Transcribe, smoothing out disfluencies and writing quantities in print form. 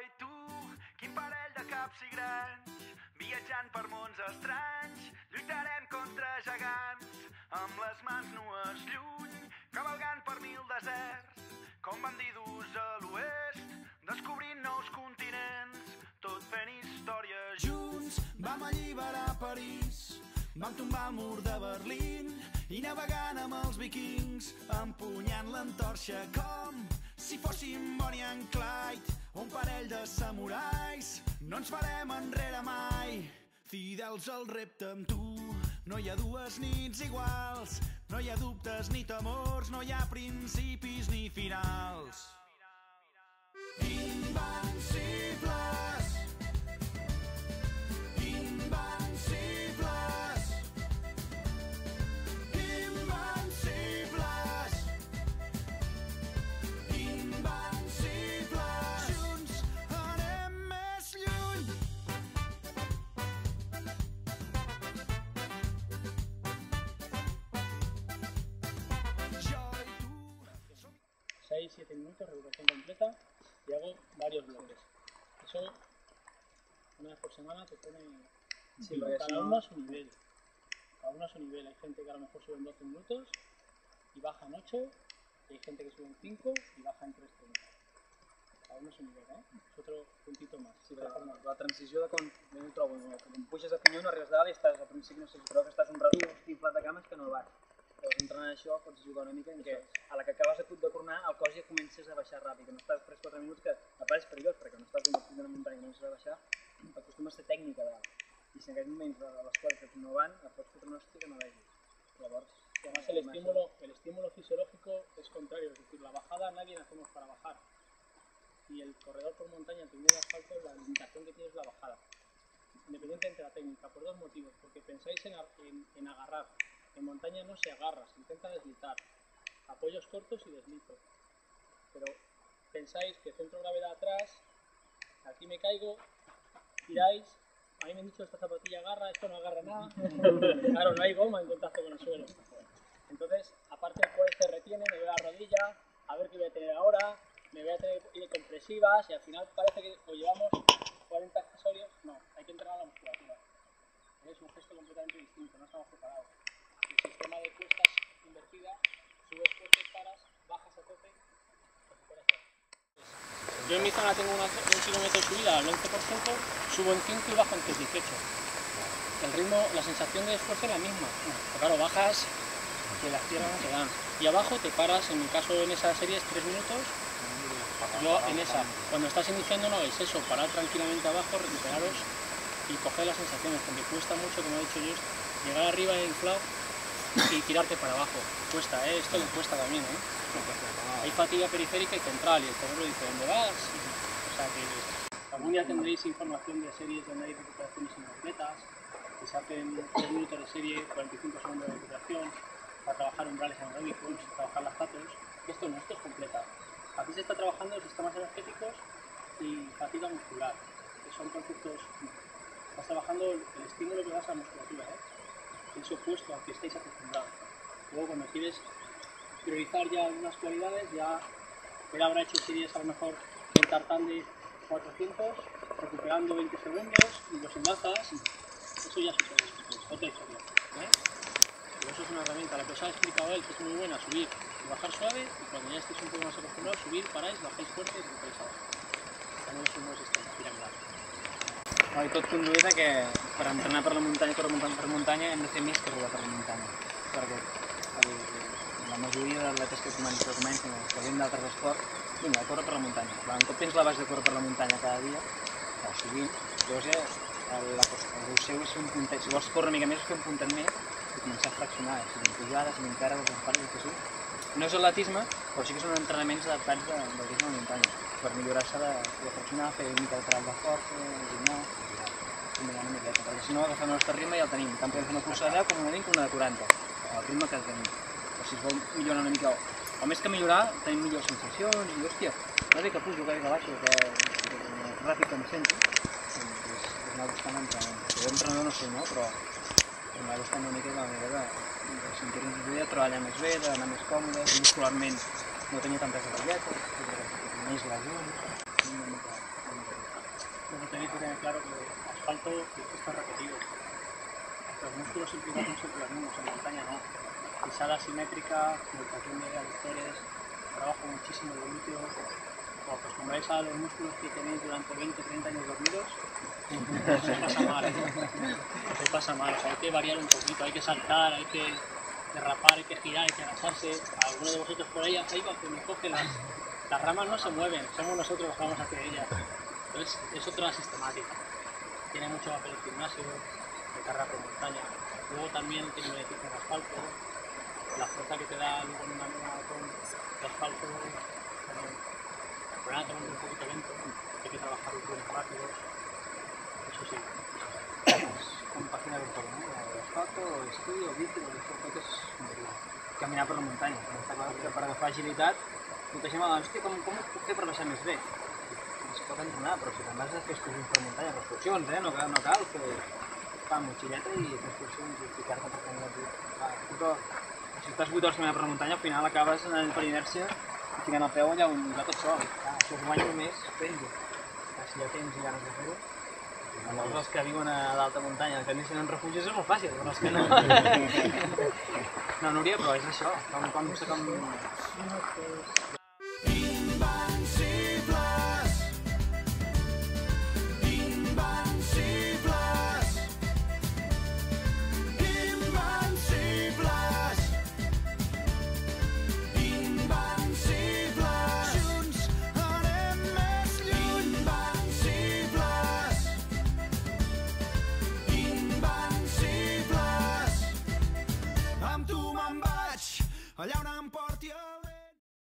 i tu, quin parell de caps i grans, viatjant per mons estranys, lluitarem contra gegants, amb les mans nues lluny, cavalgant per 1000 deserts, com bandidus a l'oest, descobrint nous continents, tot fent història. Junts vam alliberar París, vam tombar el mur de Berlín i navegant amb els vikings, empunyant l'antorxa com si fóssim Bonnie and Clyde, un parell de samurais, no ens farem enrere mai, fidels al repte amb tu. No hi ha dues nits iguals, no hi ha dubtes ni temors, no hi ha principis ni finals. Invencibles, invencibles, invencibles, invencibles, junts anem més lluny. Jo i tu. 6-7 minutos, recuperación completa, y hago varios bloques. Eso, una vez por semana te pone... Sí, cada uno a su nivel. Cada uno a su nivel. Hay gente que a lo mejor sube en 12 minutos y baja en 8, y hay gente que sube en 5 y baja en 3:30. Cada uno a su nivel, ¿eh? És otro puntito más. Sí, la transició de quan jo trobo, quan puges a pinyó no arribes dalt i estàs al principi, no sé, però que estàs un rato inflat de cames que no vas. Llavors entrenant això pots jugar una mica en què a la que acabes a punt de tornar el cos ja comences a baixar ràpid, que no estàs 3-4 minuts que a part és perillós perquè no estàs d'una muntanya i comences a baixar, acostumes a ser tècnica dalt. I si en aquells moments les coses no van, et pots fotre una hòstia que no vegis. Llavors, además el estímulo fisiológico es contrario, es decir, la bajada nadie nacemos para bajar. Y el corredor por montaña, en primer asfalto, la limitación que tiene es la bajada. Independientemente de la técnica, por dos motivos. Porque pensáis en agarrar. En montaña no se agarra, se intenta deslizar. Apoyos cortos y deslizo. Pero pensáis que centro de gravedad atrás, aquí me caigo, tiráis. A mí me han dicho esta zapatilla agarra, esto no agarra nada. Claro, no hay goma en contacto con el suelo. Entonces, aparte el cuerpo se retiene, me veo la rodilla, a ver qué voy a tener ahora, me voy a tener compresivas y al final parece que o llevamos 40 accesorios. No, hay que entrenar la musculatura. Es un gesto completamente distinto, no estamos preparados. El sistema de cuestas invertida, subes fuerte, paras, bajas a tope, recuperas todo. Yo en mi zona tengo un kilómetro de subida al 11%, subo en 5 y bajo en 3,18. El ritmo, la sensación de esfuerzo es la misma. Pero claro, bajas que las piernas no te dan. Y abajo te paras, en mi caso en esa serie es 3 minutos. Yo en esa, cuando estás iniciando no hagáis eso, parar tranquilamente abajo, recuperaros y coger las sensaciones, porque cuesta mucho, como he dicho yo, llegar arriba en inflado y tirarte para abajo. Cuesta, esto le cuesta también, Hay fatiga periférica y central y el cerebro dice, ¿dónde vas? O sea que algún día tendréis información de series donde hay recuperaciones incompletas, que se hacen 3 minutos de serie, 45 segundos de recuperación, para trabajar umbrales anaeróbicos, trabajar lactatos. Esto no, esto es completa. Aquí se está trabajando sistemas energéticos y fatiga muscular, que son conceptos. Estás trabajando el estímulo que das a la musculatura, es opuesto al que estáis acostumbrados. Luego cuando quieres priorizar ya algunas cualidades, ya él habrá hecho series a lo mejor en tartán de 400, recuperando 20 segundos y los enlazas, eso ya es otra historia. Pero eso es una herramienta, la que os ha explicado él, que es muy buena, subir y bajar suave, y cuando ya estéis un poco más acostumbrados, subir, paráis, bajáis fuerte y recuperáis abajo. També és un nou sistema piramidal. I tot conduït a que per entrenar per la muntanya, per muntanya, hem de fer més que rodar per la muntanya. Perquè la majoria d'atletes que comencen, que venen d'altres esports, vinga, a córrer per la muntanya. Un cop tens la base de córrer per la muntanya cada dia, o sovint, llavors ja el seu és fer un puntet. Si vols córrer una mica més, fer un puntet més i començar a fraccionar, siguin pujades, siguin càrregues, empares, el que sigui. No és atletisme, però sí que són entrenaments adaptats d'atletisme a la muntanya, per millorar-se de fraccionar, fer una mica de treball de força, gimnàs, combinar una miqueta, perquè si no agafem el nostre ritme ja el tenim, tant podem fer una cursa de 10 com una 20 com una de 40, el ritme que tenim. Però si es vol millorar una mica, o més que millorar, tenim millors sensacions i, hòstia, no sé que pujo, que baixo, que ràpid que em sento, és anar buscant entrenament. Jo entrenador no sé, no? Però anar buscant una mica la manera de sentir-nos bé, de treballar més bé, d'anar més còmodes, muscularment no tenia tantes ratlletes, més lesions, una mica hay que tener claro que el asfalto está repetido. Los músculos implicados no siempre los mismos, en montaña no. Pisada simétrica, movilización de aductores, trabajo muchísimo de glúteo. O acostumbráis a los músculos que tenéis durante 20-30 años dormidos, os pasa mal, os pasa mal. O sea, hay que variar un poquito, hay que saltar, hay que derrapar, hay que girar, hay que agacharse. Alguno de vosotros por ahí va que me coge las ramas no se mueven, somos nosotros los que vamos hacia ellas. Entonces es otra sistemática. Tiene mucho papel el gimnasio, de carrera por montaña. Luego también tiene beneficio en asfalto, la fuerza que te da luego en una maratón de asfalto. Pero también un poquito lento, hay que trabajar rutinas rápidos, eso sí. Compaginar un poco, ¿no? El asfalto, esquí, o bici, el asfalto és caminar per la muntanya. Està clar que per agafar agilitat, molta gent va dir, hòstia, com ho puc fer per baixar més bé? Es pot entrenar, però si te'n vas a fer excursions per muntanya, per excursions, no cal fer motxilleta i fer excursions i ficar-te per caminar. Si estàs 8 hores caminant per la muntanya, al final acabes anant per inèrcia i ficant el peu allà on va tot sol. Això es guanya només fent-ho. Si ja tens ganes de fer-ho. Llavors els que viuen a l'alta muntanya, que neixen en refugis és molt fàcil, però els que no... No, Núria, però és això. Com...